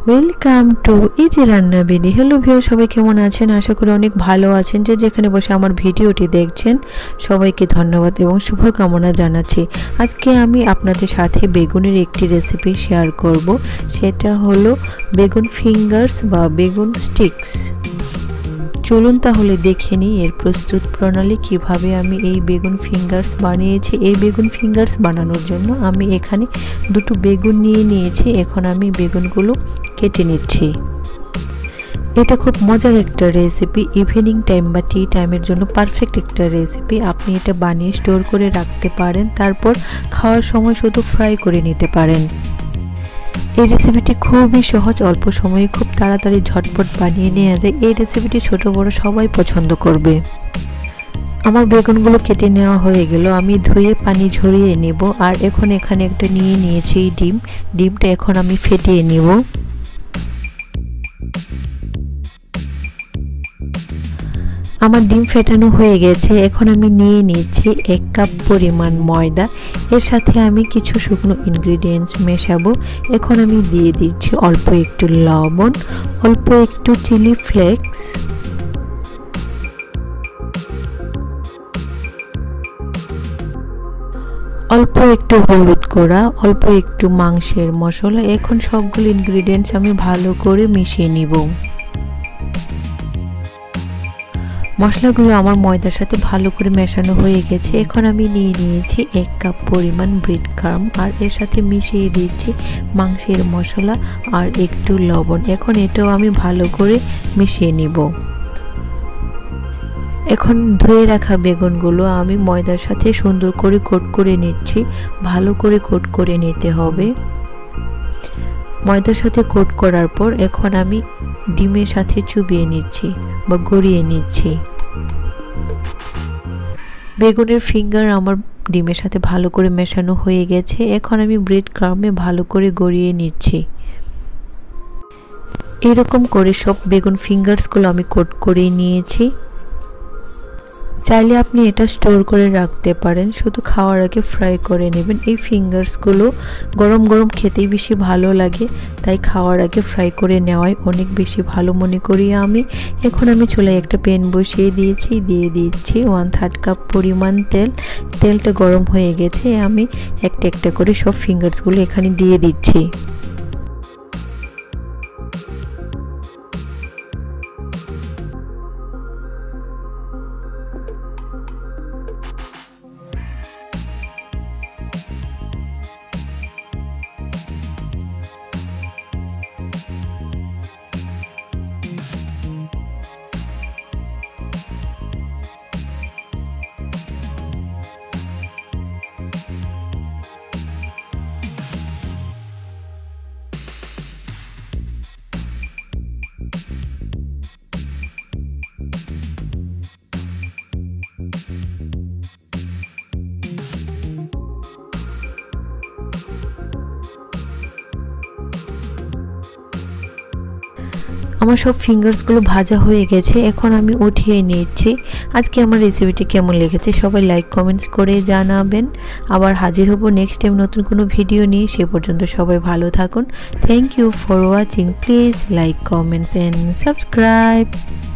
Welcome to easy রান্নাবিডি। Hello viewer, সবাই কেমন আছেন? আশা করি অনেক ভালো আছেন। যে যেখানে বসে আমার ভিডিওটি দেখছেন সবাইকে ধন্যবাদ এবং শুভকামনা জানাচ্ছি। আজকে আমি আপনাদের সাথে বেগুনের একটি রেসিপি শেয়ার করব। সেটা হলো বেগুন ফিঙ্গার্স বা বেগুন স্টিক্স। চলুন তাহলে দেখে নিই এর প্রস্তুত প্রণালী, কিভাবে আমি এই বেগুন ফিঙ্গার্স বানিয়েছি। এই বেগুন ফিঙ্গার্স বানানোর জন্য আমি এখানে দুটো বেগুন নিয়েছি। এখন আমি বেগুনগুলো কেটে নিচ্ছি। এটা খুব মজার একটা রেসিপি, ইভিনিং টাইম বা টি টাইমের জন্য পারফেক্ট একটা রেসিপি। আপনি এটা বানিয়ে স্টোর করে রাখতে পারেন, তারপর খাওয়ার সময় শুধু ফ্রাই করে নিতে পারেন। এই রেসিপিটি খুবই সহজ, অল্প সময়ে খুব তাড়াতাড়ি ঝটপট বানিয়ে নেওয়া যায়। এই রেসিপিটি ছোট বড় সবাই পছন্দ করবে। আমার বেগুনগুলো কেটে নেওয়া হয়ে গেল। আমি ধুয়ে পানি ঝরিয়ে নেব। আর এখন এখানে একটা নিয়েছি ডিমটা এখন আমি ফেটিয়ে নেব। আমার ডিম ফেটানো হয়ে গেছে। এখন আমি নিয়ে নিচ্ছি 1 কাপ পরিমাণ ময়দা। এর সাথে আমি কিছু শুকনো ইনগ্রিডিয়েন্টস মেশাবো। এখন আমি দিয়ে দিচ্ছি অল্প একটু লবণ, অল্প একটু চিলি ফ্লেক্স, অল্প একটু হলুদ গুঁড়া, অল্প একটু মাংসের মশলা। এখন সবগুলো ইনগ্রিডিয়েন্টস আমি ভালো করে মিশিয়ে নিব। মশলাগুলো আমার ময়দার সাথে ভালো করে মেশানো হয়ে গেছে। এখন আমি নিয়েছি 1 কাপ পরিমাণ ব্রেড ক্রাম্ব, আর এর সাথে মিশিয়ে দিচ্ছি মাংসের মশলা আর একটু লবণ। এখন এটাও আমি ভালো করে মিশিয়ে নিব। এখন ধুয়ে রাখা বেগুনগুলো আমি ময়দার সাথে সুন্দর করে কোট করে নিচ্ছি। ভালো করে কোট করে নিতে হবে। ময়দার সাথে কোট করার পর এখন আমি ডিমের সাথে চুবিয়ে নিচ্ছি বা গড়িয়ে নিচ্ছি। বেগুনের ফিঙ্গার আমার ডিমের সাথে ভালো করে মেশানো হয়ে গেছে। এখন আমি ব্রেড ক্রাম্বে ভালো করে গড়িয়ে নিচ্ছি। এরকম করে সব বেগুন ফিঙ্গার্সগুলো আমি কোট করে নিয়েছি। চাইলে আপনি এটা স্টোর করে রাখতে পারেন, শুধু খাওয়ার আগে ফ্রাই করে নেবেন। এই ফিঙ্গার্সগুলো গরম গরম খেতেই বেশি ভালো লাগে, তাই খাওয়ার আগে ফ্রাই করে নেওয়াই অনেক বেশি ভালো মনে করি আমি। এখন আমি চুলায় একটা প্যান বসিয়ে দিয়েছি, দিয়ে দিচ্ছি 1/3 কাপ পরিমাণ তেল। তেলটা গরম হয়ে গেছে। আমি একটা একটা করে সব ফিঙ্গার্সগুলো এখানে দিয়ে দিচ্ছি। আমার সব ফিঙ্গার্সগুলো ভাজা হয়ে গেছে। এখন আমি উঠিয়ে নিচ্ছি। আজকে আমার রেসিপিটি কেমন লেগেছে সবাই লাইক কমেন্টস করে জানাবেন। আবার হাজির হব নেক্সট টাইম নতুন কোনো ভিডিও নিয়ে। সে পর্যন্ত সবাই ভালো থাকুন। Thank you for watching. Please like comments and subscribe.